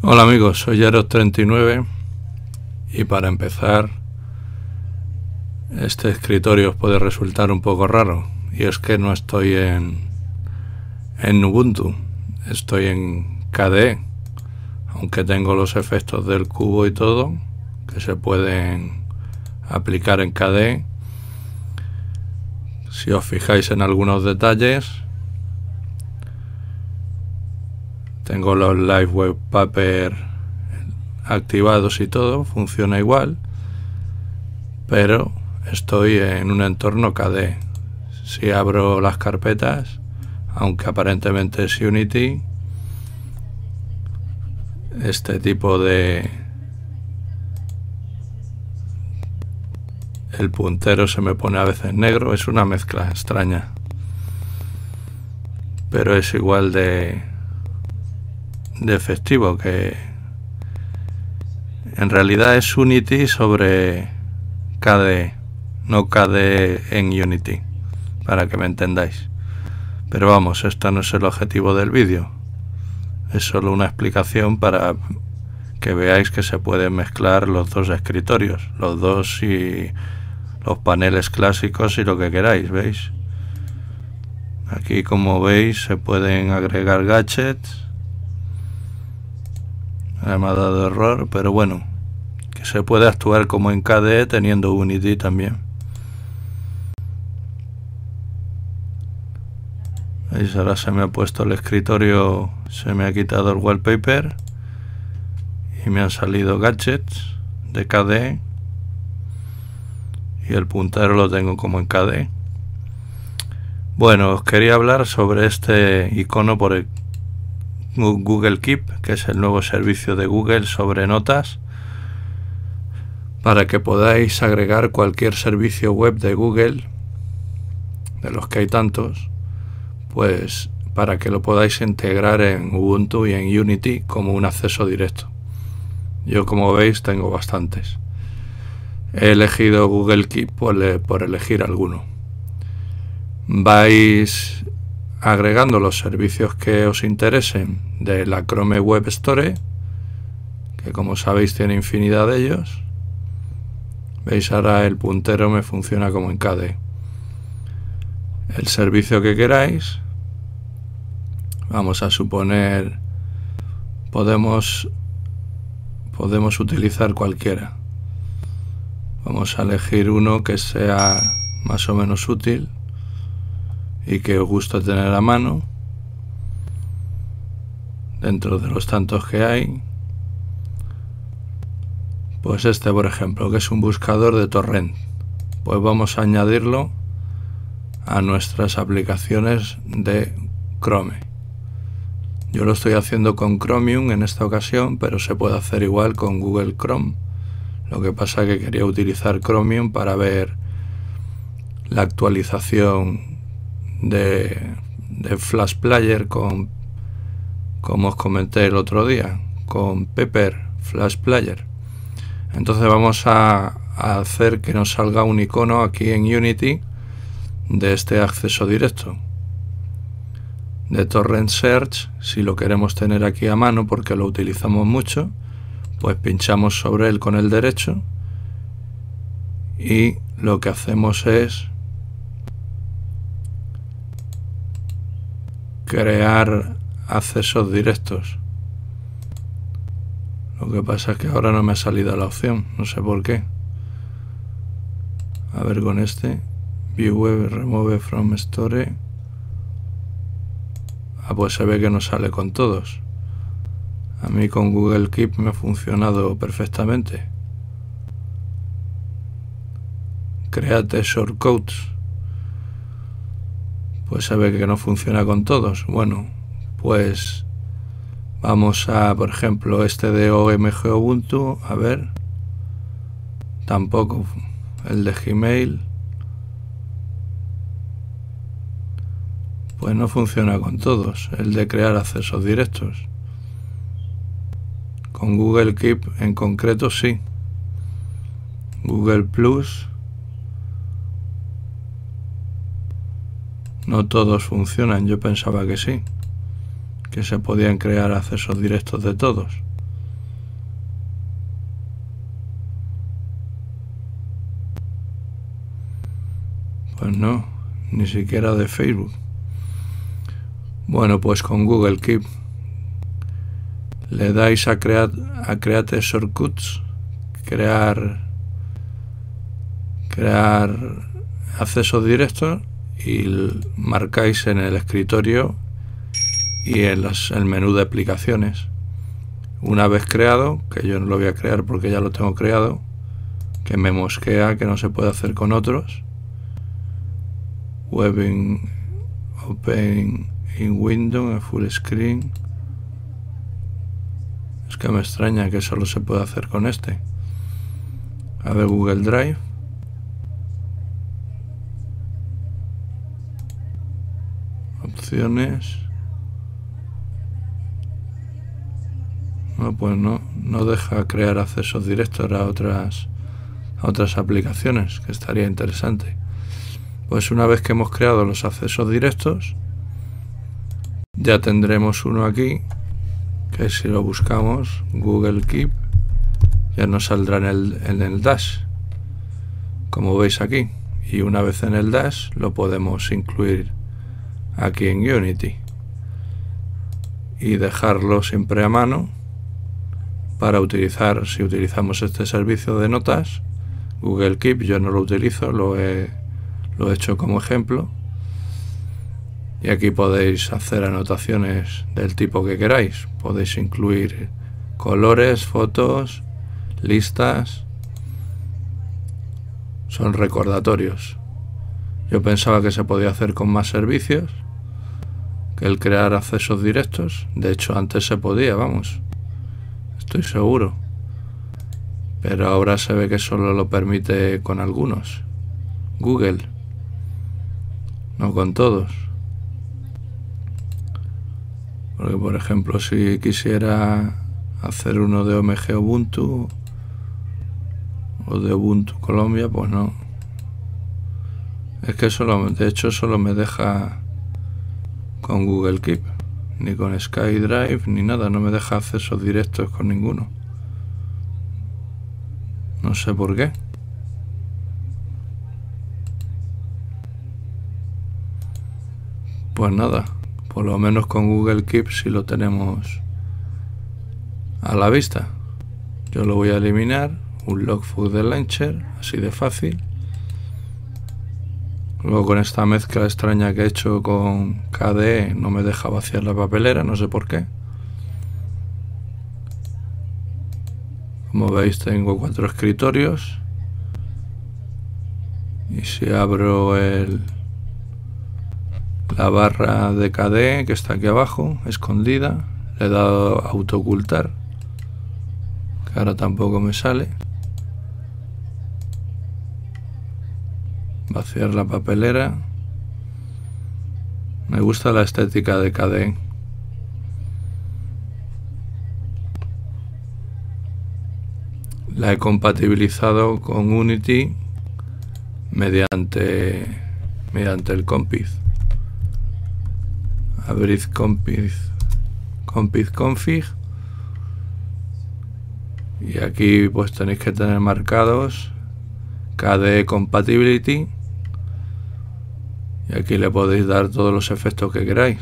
Hola amigos, soy Yaros39 y para empezar, este escritorio os puede resultar un poco raro, y es que no estoy en Ubuntu, estoy en KDE, aunque tengo los efectos del cubo y todo que se pueden aplicar en KDE. Si os fijáis en algunos detalles, tengo los Live Webpaper activados y todo, funciona igual, pero estoy en un entorno KDE. Si abro las carpetas, aunque aparentemente es Unity, este tipo de... el puntero se me pone a veces negro, es una mezcla extraña, pero es igual de efectivo, que en realidad es Unity sobre KDE, no KDE en Unity, para que me entendáis. Pero vamos, esto no es el objetivo del vídeo, es solo una explicación para que veáis que se pueden mezclar los dos escritorios, los dos, y los paneles clásicos y lo que queráis, ¿veis? Aquí, como veis, se pueden agregar gadgets. Me ha dado error, pero bueno, que se puede actuar como en KDE teniendo Unity también. ¿Veis? Ahora se me ha puesto el escritorio, se me ha quitado el wallpaper y me han salido gadgets de KDE, y el puntero lo tengo como en KDE. Bueno, os quería hablar sobre este icono por el Google Keep, que es el nuevo servicio de Google sobre notas, para que podáis agregar cualquier servicio web de Google, de los que hay tantos, pues para que lo podáis integrar en Ubuntu y en Unity como un acceso directo. Yo, como veis, tengo bastantes. He elegido Google Keep por elegir alguno. Vais agregando los servicios que os interesen de la Chrome Web Store, que como sabéis tiene infinidad de ellos. Veis, ahora el puntero me funciona como en KDE. El servicio que queráis, vamos a suponer, podemos utilizar cualquiera. Vamos a elegir uno que sea más o menos útil y que os guste tener a mano dentro de los tantos que hay. Pues este, por ejemplo, que es un buscador de torrent, pues vamos a añadirlo a nuestras aplicaciones de Chrome. Yo lo estoy haciendo con Chromium en esta ocasión, pero se puede hacer igual con Google Chrome. Lo que pasa es que quería utilizar Chromium para ver la actualización de Flash Player como os comenté el otro día, con Pepper Flash Player. Entonces vamos a hacer que nos salga un icono aquí en Unity de este acceso directo de Torrent Search. Si lo queremos tener aquí a mano porque lo utilizamos mucho, pues pinchamos sobre él con el derecho y lo que hacemos es crear accesos directos. Lo que pasa es que ahora no me ha salido la opción, no sé por qué. A ver, con este View Web Remove from Store. Pues se ve que no sale con todos. A mí con Google Keep me ha funcionado perfectamente. Create shortcodes. Pues se ve que no funciona con todos. Bueno, pues vamos a, por ejemplo, este de OMG Ubuntu. A ver. Tampoco. El de Gmail. Pues no funciona con todos. El de crear accesos directos. Con Google Keep en concreto sí. Google Plus. No todos funcionan. Yo pensaba que sí, que se podían crear accesos directos de todos. Pues no, ni siquiera de Facebook. Bueno, pues con Google Keep le dais a Create Shortcuts, crear accesos directos, y marcáis en el escritorio y en el menú de aplicaciones. Una vez creado, que yo no lo voy a crear porque ya lo tengo creado, que me mosquea que no se puede hacer con otros. Open in Windows, full screen. Es que me extraña que solo se pueda hacer con este. A ver, Google Drive. Opciones. No, pues no deja crear accesos directos a otras aplicaciones, que estaría interesante. Pues una vez que hemos creado los accesos directos, ya tendremos uno aquí, que si lo buscamos, Google Keep, ya nos saldrá en el Dash, como veis aquí. Y una vez en el Dash lo podemos incluir aquí en Unity y dejarlo siempre a mano para utilizar, si utilizamos este servicio de notas. Google Keep yo no lo utilizo, lo he hecho como ejemplo, y aquí podéis hacer anotaciones del tipo que queráis. Podéis incluir colores, fotos, listas. Son recordatorios. Yo pensaba que se podía hacer con más servicios que el crear accesos directos. De hecho, antes se podía, vamos, estoy seguro, pero ahora se ve que solo lo permite con algunos, Google, no con todos. Porque, por ejemplo, si quisiera hacer uno de OMG Ubuntu o de Ubuntu Colombia, pues no. Es que de hecho solo me deja con Google Keep, ni con SkyDrive ni nada, no me deja accesos directos con ninguno. No sé por qué. Pues nada, por lo menos con Google Keep sí lo tenemos a la vista. Yo lo voy a eliminar, un logfile de launcher, así de fácil. Luego, con esta mezcla extraña que he hecho con KDE, no me deja vaciar la papelera, no sé por qué. Como veis, tengo 4 escritorios, y si abro la barra de KDE que está aquí abajo, escondida, le he dado a autoocultar, que ahora tampoco me sale. Vaciar la papelera. Me gusta la estética de KDE. La he compatibilizado con Unity mediante el Compiz. Abrid Compiz config, y aquí pues tenéis que tener marcados KDE Compatibility, y aquí le podéis dar todos los efectos que queráis.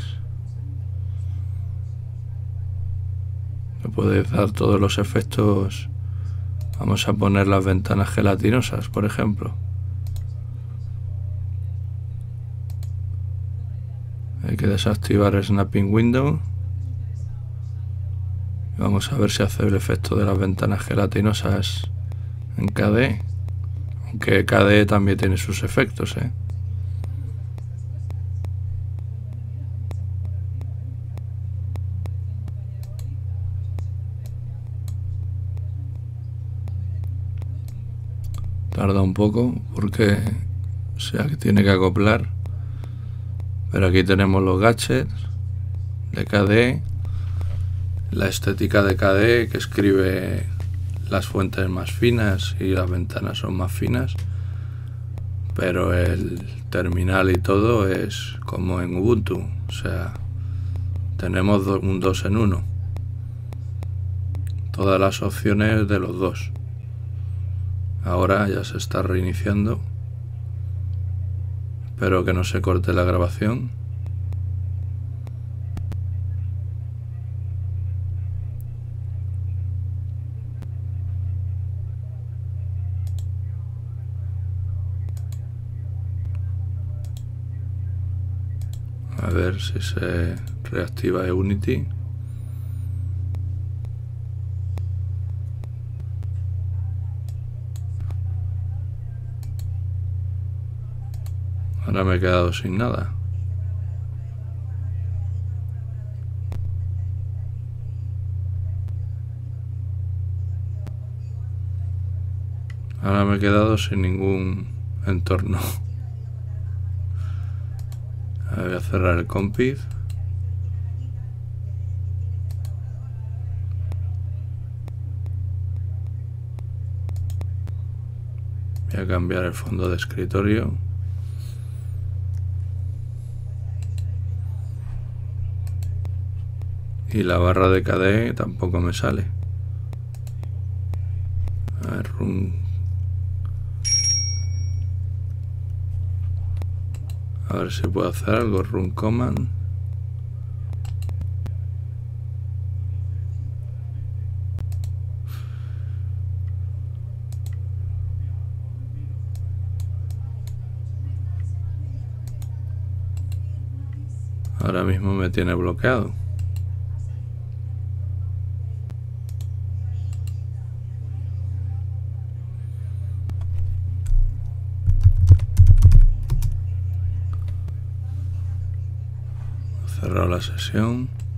Le podéis dar todos los efectos. Vamos a poner las ventanas gelatinosas, por ejemplo. Hay que desactivar Snapping Window. Vamos a ver si hace el efecto de las ventanas gelatinosas en KDE. Aunque KDE también tiene sus efectos, ¿eh? Tarda un poco porque tiene que acoplar. Pero aquí tenemos los gadgets de KDE, la estética de KDE, que escribe las fuentes más finas y las ventanas son más finas, pero el terminal y todo es como en Ubuntu, o sea, tenemos un 2 en 1, todas las opciones de los dos. Ahora ya se está reiniciando. Espero que no se corte la grabación. A ver si se reactiva Unity. Ahora me he quedado sin nada. Ahora me he quedado sin ningún entorno. Voy a cerrar el compid. Voy a cambiar el fondo de escritorio. Y la barra de KDE tampoco me sale. A ver, a ver si puedo hacer algo. Run command. Ahora mismo me tiene bloqueado. He cerrado la sesión.